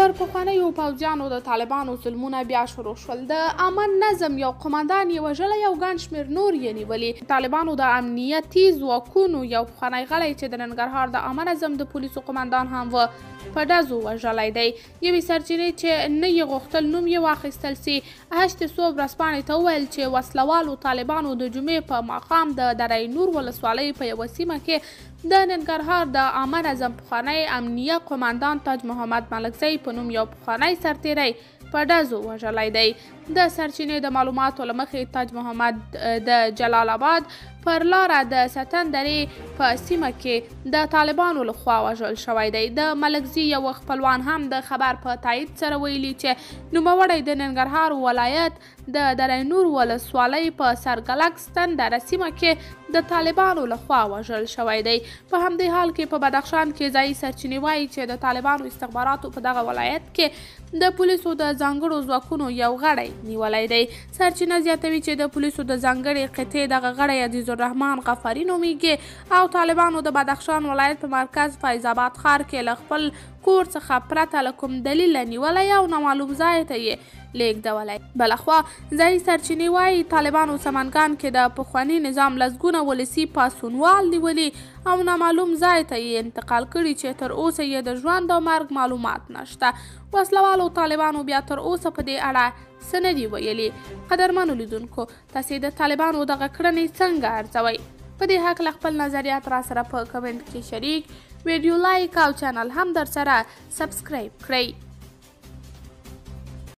پر پخوانیو پوځیانو د طالبانو ظلمونه بیا شروع شول. د امن نظم یو قمندان یې وژلی او ګڼ شمېر نور یې نیولي. طالبانو د امنیتي ځواکونو یو پخوانی غړی چې د ننګرهار د عامه نظم د پولیسو قمندان هم و په ډزو وژلی دی. یوې سرچینې چې نه یې غوښتل نوم یې واخیستل سي هشت صبح ورځپاڼې ته وویل چې وسلوالو طالبانو د جمعې په ماښام د دره نور ولسوالۍ په یوه سیمه کې د ننګرهار د عامه نظم پخوانی امنیه قمندان تاج محمد ملکزی په نوم یو پخوانی سرتیری په ډزو وژلی دی. د سرچینې د معلوماتو له مخې تاج محمد د جلال آباد پر لاره د ستن درې په سیمه کې د طالبانو لخوا وژل شوی دی. د ملکزي یو خپلوان هم د خبر په تایید سره ویلي چې نوموړی د ننګرهار ولایت د دره نور ولسوالۍ په سرګلک ستن دره سیمه کې د طالبانو لخوا وژل شوی دی. په همدې حال کې په بدخشان کې ځایي سرچینې وایي چې د طالبانو استخباراتو په دغه ولایت کې د پولیسو د ځانګړو ځواکونو یو غړی نیولی دی. سرچینه زیاتوي چې د پولیسو د ځانګړې قطعې دغه غړی عزیز الرحمن غفاري نومیږي او طالبانو د بدخشان ولایت په مرکز فیض آباد ښار کې له خپل کور څخه پرته له کوم دلیل نیولی او نامعلوم ځای ته یې لیږدولی. بلخوا ځایي سرچینې وایي طالبانو سمنګان کې د پخواني نظام لسګونه ولسي پاڅونوال نیولي او نامعلوم ځای ته یې انتقال کړي چې تر اوسه یې د ژوند او مرګ معلومات نشته. وسلوالو طالبانو بیا تر اوسه په دې اړه څه نه دي ویلي. قدرمنو لیدونکو تاسې د طالبانو دغه کړنې څنګه ارزوئ؟ په دې هکله خپل نظریات را سره په کمنټ کې شریک، ویډیو لایک او چینل هم در سره سبسکرایب کړئ.